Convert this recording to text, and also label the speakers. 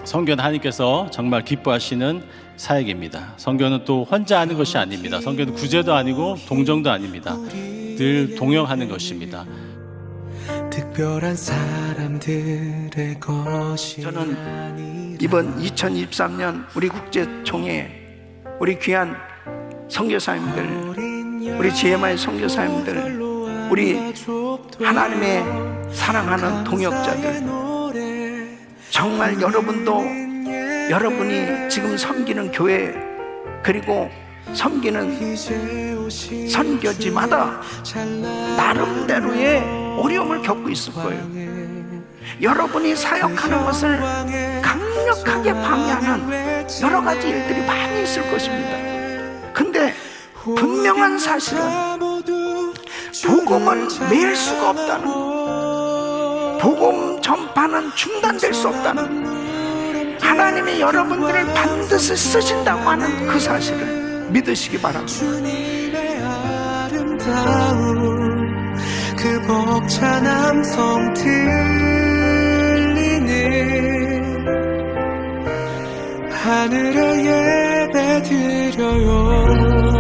Speaker 1: 성교는 하나님께서 정말 기뻐하시는 사역입니다. 선교는 또 혼자 하는 것이 아닙니다. 선교는 구제도 아니고 동정도 아닙니다. 늘 동역하는 것입니다.
Speaker 2: 특별한 사람들의 것이
Speaker 3: 저는 이번 2023년 우리 국제총회 우리 귀한 선교사님들, 우리 GMI 선교사님들, 우리 하나님의 사랑하는 동역자들, 정말 여러분이 지금 섬기는 교회 그리고 섬기는 선교지마다 나름대로의 어려움을 겪고 있을 거예요. 여러분이 사역하는 것을 강력하게 방해하는 여러 가지 일들이 많이 있을 것입니다. 근데 분명한 사실은 복음을 맬 수가 없다는, 복음 전파는 중단될 수 없다는, 하나님이 여러분들을 반드시 쓰신다고 하는 그 사실을 믿으시기 바랍니다.
Speaker 2: 주님의 아름다운 그 벅찬 함성 들리는 하늘에 예배 드려요.